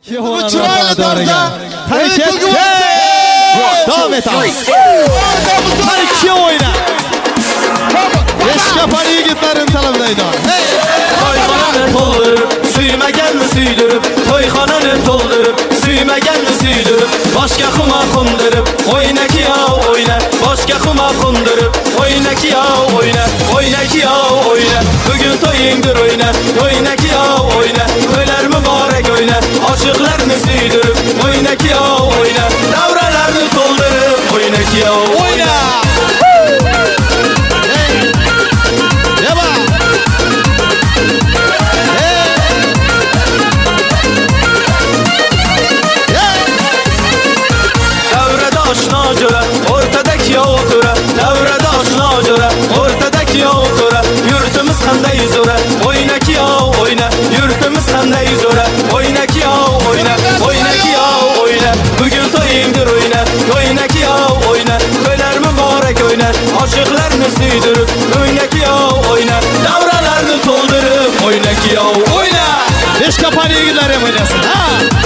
Bu çırayla tarzda hareket. Devam et abi. Hadi iki oyna. Eşkapan yigitlerin talabındaydı. Toyxananı doldurup, suyuma gelme süydürüp, toyxananı doldurup, suyuma gelme süydürüp, başka kuma kondurup, oyna ki ya oyna, başka kuma kondurup, oyna ki ya oyna, oyna ki ya oyna, bugün toyundur oyna, oyna ki ya oyna, toylar mübarek oyna, aşıklarını süydürüp, oyna ki ya oyna, davralarını doldurup, oyna ki ya oyna. Ortadaki otura, devrede aşına göre, ortadaki otura, yurtumuz kanday zora, oyna ki ya oyna, yurtumuz kanday zora, oyna ki ya oyna, oyna ki ya oyna, bugün toyundur oyna, oyna ki ya oyna, toylar mübarek oyna, aşıklarını süydürüp, oyna ki ya oyna, davralarını doldurup, oyna ki ya oyna. Beş kapan ilgiler hep oynasın ha.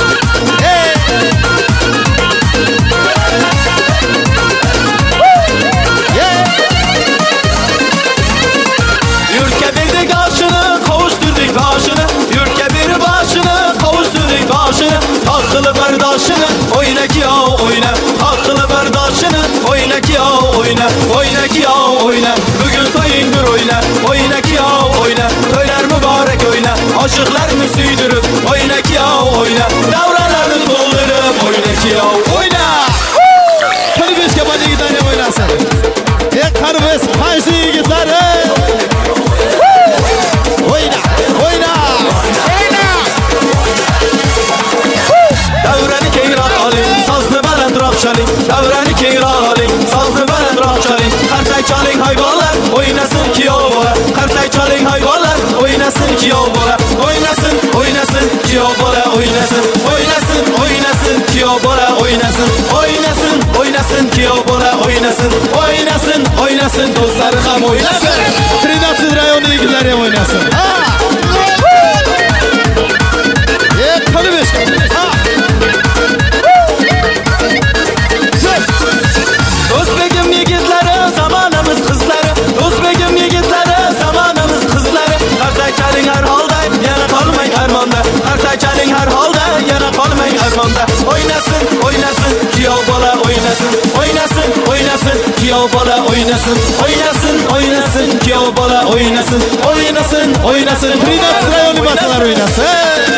Akıllı bardaşını oyna ki ya oyna, akıllı bardaşını oyna ki ya oyna, oyna ki ya oyna, bugün toyundur oyna, oyna ki ya oyna, toylar mübarek oyna, aşıklarını süydürüp, oyna ki ya oyna, davralarını doldurup, oyna ki ya oyna. Hadi beş kapancı gitarı oynasın. Karabes Paşlı yigitleri. Oyna, oyna, oyna. Davrani keyra alim, sazlı belend rapşalim, davrani keyra alim, sazlı belend rapşalim, karsay çaling hayvanlar, oynasın ki yavrular, karsay çaling hayvanlar, oynasın ki yavrular, oynasın, oynasın ki yavrular, oynasın, oynasın, oynasın ki yavrular, oynasın, oynasın, oynasın ki yavrular, oynasın, oynasın, oynasın dostları ham oynasın. Trinidad rayonu ilgileri oynasın. Ha! Karabes. Ha! Özbegim yigitleri, zamanımız kızları, Özbegim yigitleri, zamanımız kızları, karsay çaling her halda, yana kalmayın armanda, karsay çaling her halda, yana kalmayın armanda, oynasın, oynasın, kiyav bala oynasın, oynasın, oynasın, kiyav bala oynasın, oynasın, oynasın, kiyav bala oynasın, oynasın, oynasın, Trinidad rayonu batılar oynasın.